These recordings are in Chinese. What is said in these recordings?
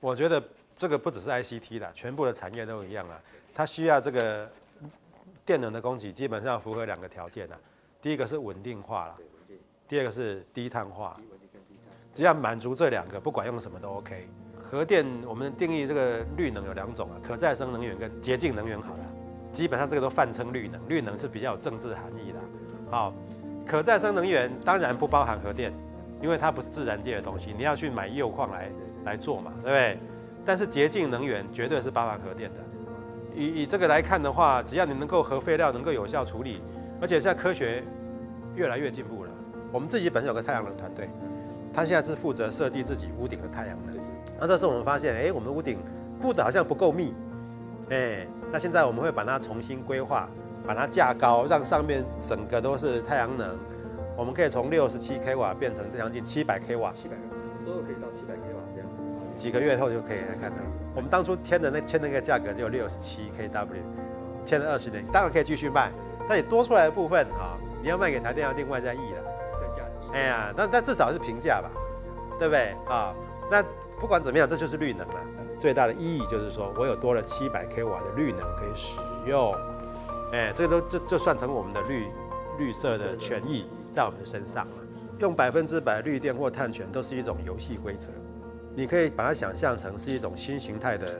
我觉得这个不只是 ICT 啦，全部的产业都一样啊。它需要这个电能的供给，基本上符合2个条件啊。第一个是稳定化啦，第二个是低碳化。只要满足这2个，不管用什么都 OK。核电我们定义这个绿能有2种啊，可再生能源跟洁净能源好了。基本上这个都泛称绿能，绿能是比较有政治含义的。好，可再生能源当然不包含核电，因为它不是自然界的东西，你要去买铀矿来做嘛，对不对？但是洁净能源绝对是包含核电的。以这个来看的话，只要你能够核废料能够有效处理，而且现在科学越来越进步了。我们自己本身有个太阳能团队，他现在是负责设计自己屋顶的太阳能。那这时候我们发现，我们的屋顶布的好像不够密，那现在我们会把它重新规划，把它架高，让上面整个都是太阳能。我们可以从67 k 瓦变成将近700 k 瓦。700 什么时候可以到700 k 瓦这样？ 几个月后就可以来看到。我们当初签那个价格只有67 kW， 签了20年，当然可以继续卖。但你多出来的部分啊，你要卖给台电要另外再议了。 再加1。 哎呀，但至少是平价吧，对不对啊？那不管怎么样，这就是绿能了。最大的意义就是说我有多了700 k 瓦的绿能可以使用。这个就算成我们的绿色的权益在我们的身上了。用100%绿电或碳权都是一种游戏规则。你可以把它想象成是一种新形态的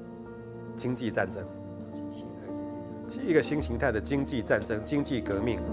经济战争，一个新形态的经济战争、经济革命。